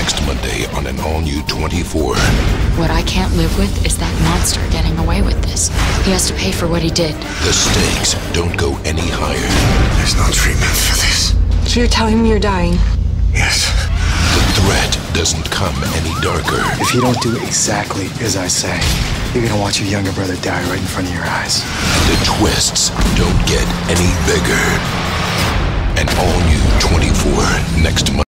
next Monday on an all-new 24. What I can't live with is that monster getting away with this. He has to pay for what he did. The stakes don't go any higher. There's no treatment for this. So you're telling me you're dying? Yes. The threat doesn't come any darker. If you don't do exactly as I say, you're gonna watch your younger brother die right in front of your eyes. The twists don't get any bigger. An all-new 24 next Monday.